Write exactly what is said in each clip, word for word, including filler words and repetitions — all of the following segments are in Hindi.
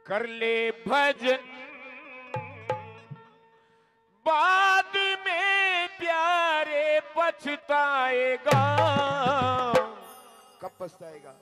कर ले भजन, बाद में प्यारे पछताएगा। कब पछताएगा?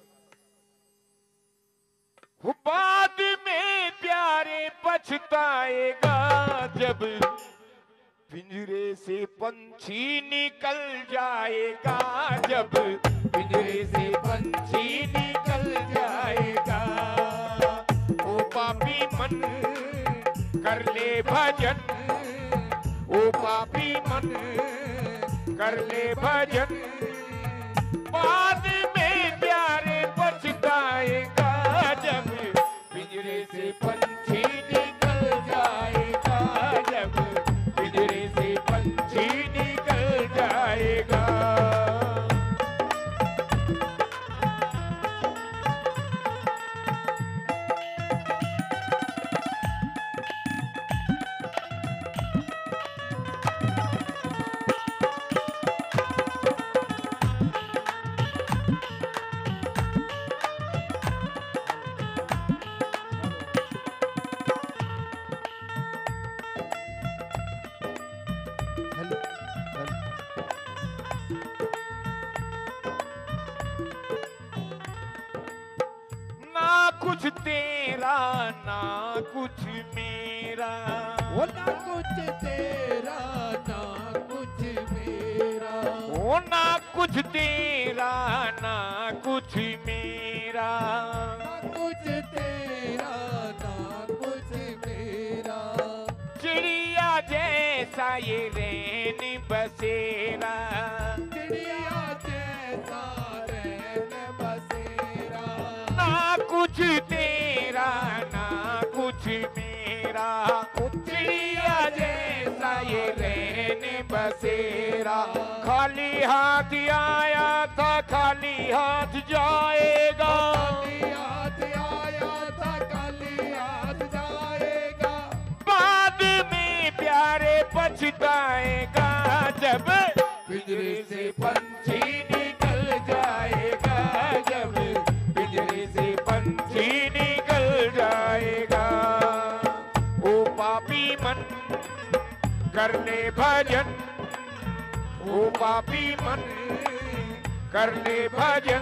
बाद में प्यारे पछताएगा, जब पिंजरे से पंछी निकल जाएगा, जब पिंजरे से पंछी निकल जाएगा। ओ पापी मन कर ले भजन, ओ पापी मन कर ले भजन, बाद में प्यारे पछताएगा, जब पिंजरे से पंछी निकल जाएगा, जब पिंजरे से पंछी निकल जाएगा। कुछ तेरा ना कुछ मेरा, वो ना कुछ तेरा ना कुछ मेरा, वो ना कुछ तेरा ना कुछ मेरा, ना कुछ तेरा ना कुछ मेरा। चिड़िया जैसा ये रैन बसेरा, चिड़िया जैसा रैन बसेरा। ना कुछ तेरा ना कुछ मेरा, चिड़िया जैसा ये रैन बसेरा। खाली हाथ आया था खाली हाथ जाएगा, खाली हाथ आया था खाली हाथ जाएगा। बाद में प्यारे पछताएगा, जब पिंजरे से पंछी निकल जाएगा, जब पिंजरे से पंछी निकल जाएगा। ओ पापी मन कर ले भजन, ओ पापी मन कर ले भजन,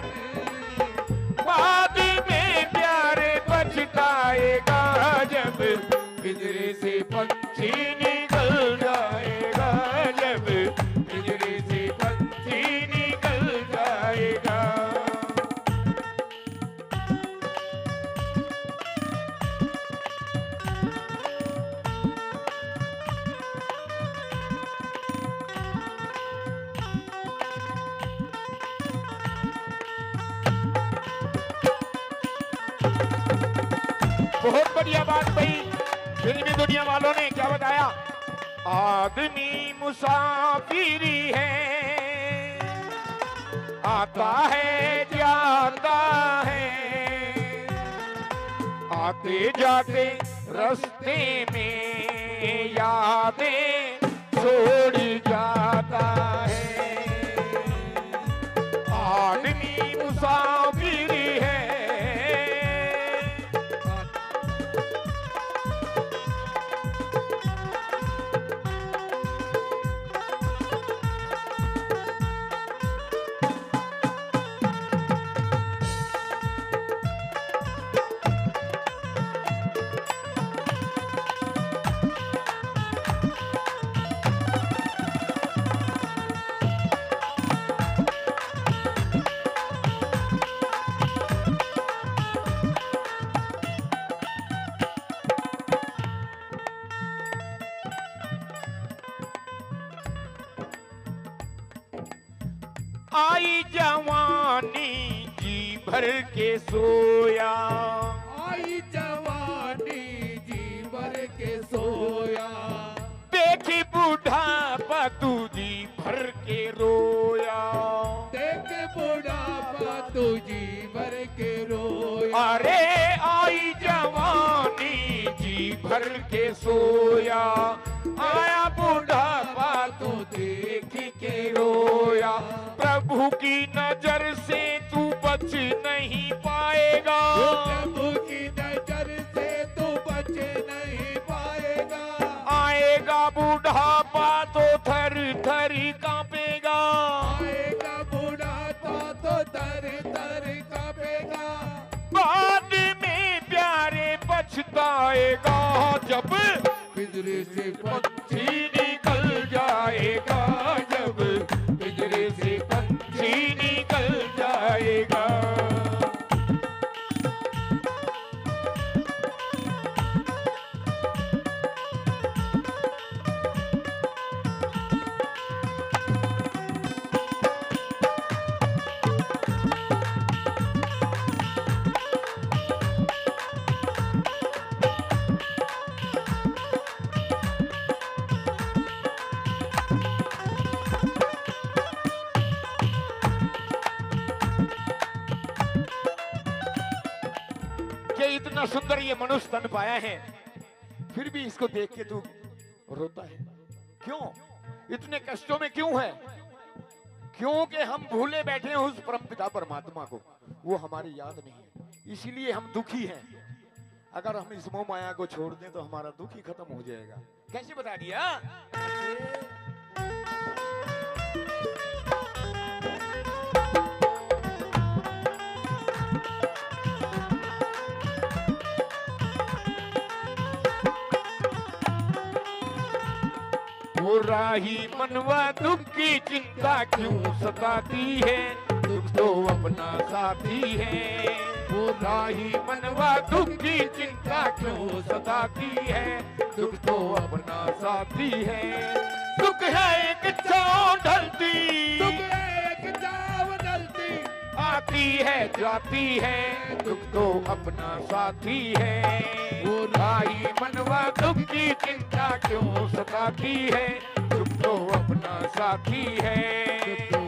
बाद में प्यारे पछताएगा, जब पिंजरे से पंछी निकल जाएगा, जब पिंजरे से पंछी निकल जाएगा। बहुत बढ़िया बात भाई, फिल्मी दुनिया वालों ने क्या बताया। आदमी मुसाफिरी है, आता है जाता है, आते जाते रास्ते में यादें छोड़ जाता है। आदमी मुसाफिरी है, आई जवानी जी भर के सोया, आई जवानी जी भर के सोया। देखी बुढ़ापा तू जी भर के रोया, देख बुढ़ापा तू जी भर के रोया। अरे आई जवानी जी भर के सोया, आया बुढ़ापा तू देख के रोया। प्रभु की नजर से तू बच नहीं पाएगा, प्रभु की नजर से तू पछताएगा जब पिंजरे से पंछी निकल जाएगा, जब पिंजरे से पंछी निकल जाएगा। इतना सुंदर ये मनुष्य तन पाया है, फिर भी इसको देख के तू रोता है क्यों? इतने कष्टों में क्यों है? क्योंकि हम भूले बैठे हैं उस परमपिता परमात्मा को, वो हमारी याद नहीं है, इसीलिए हम दुखी हैं। अगर हम इस मोह माया को छोड़ दें तो हमारा दुख ही खत्म हो जाएगा। कैसे बता दिया? वो राही मनवा दुख की चिंता क्यों सताती है, दुख तो अपना साथी है। वो राही मनवा दुख की चिंता क्यों सताती है, दुख तो अपना साथी है। दुख है एक छाँव ढलती, दुख है एक छाँव ढलती, आती है जाती है, दुख तो अपना साथी है। वो राही मनवा दुख की चिंता क्यों सताती है, दुख तो अपना साथी है।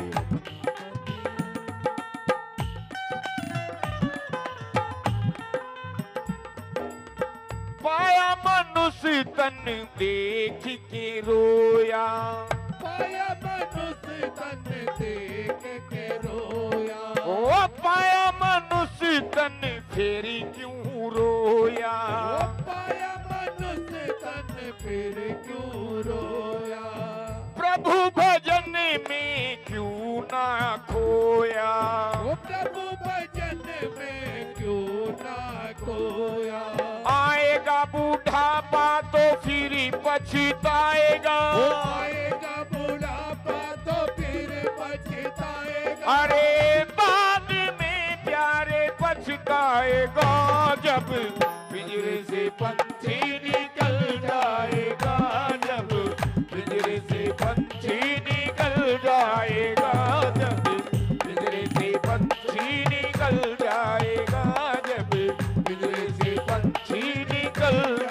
पाया मनुष्य तन देख के रोया, पाया मनुष्य तन देख के रोया, ओ पाया मनुष्य तन फेरी क्यों रोया, ओ पाया मनुष्य तन फिर क्यों रोया, प्रभु भजन में क्यों ना खोया, ओ प्रभु भजन में क्यों ना खोया। आएगा बूढ़ापा तो फिर पछताएगा, आएगा बुढ़ापा तो फिर पछताएगा, अरे बाद में प्यारे पछताएगा, जब पिंजरे से पंछी निकल जाएगा, जब पिंजरे से पंछी निकल जाएगा, जब पिंजरे से पंछी निकल जाएगा, जब पिंजरे से पंछी निकल